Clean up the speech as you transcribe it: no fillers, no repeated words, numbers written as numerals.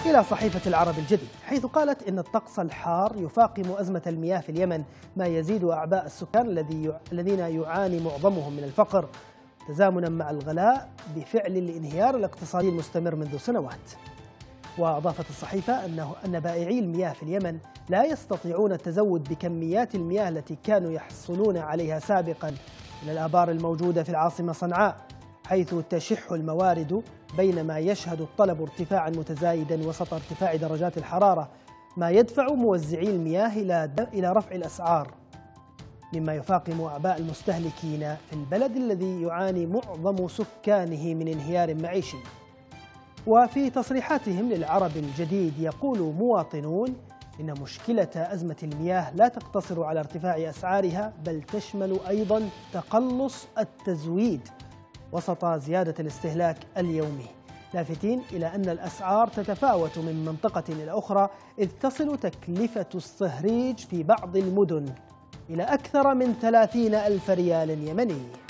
إلى صحيفة العرب الجديد، حيث قالت إن الطقس الحار يفاقم أزمة المياه في اليمن، ما يزيد أعباء السكان الذين يعاني معظمهم من الفقر، تزامنا مع الغلاء بفعل الانهيار الاقتصادي المستمر منذ سنوات. وأضافت الصحيفة أن بائعي المياه في اليمن لا يستطيعون التزود بكميات المياه التي كانوا يحصلون عليها سابقا من الآبار الموجودة في العاصمة صنعاء، حيث تشح الموارد بينما يشهد الطلب ارتفاعا متزايدا وسط ارتفاع درجات الحرارة، ما يدفع موزعي المياه إلى رفع الأسعار، مما يفاقم أعباء المستهلكين في البلد الذي يعاني معظم سكانه من انهيار معيشي. وفي تصريحاتهم للعرب الجديد يقول مواطنون إن مشكلة أزمة المياه لا تقتصر على ارتفاع أسعارها، بل تشمل أيضا تقلص التزويد وسط زيادة الاستهلاك اليومي، لافتين إلى أن الأسعار تتفاوت من منطقة إلى أخرى، إذ تصل تكلفة الصهريج في بعض المدن إلى أكثر من 30,000 ريال يمني.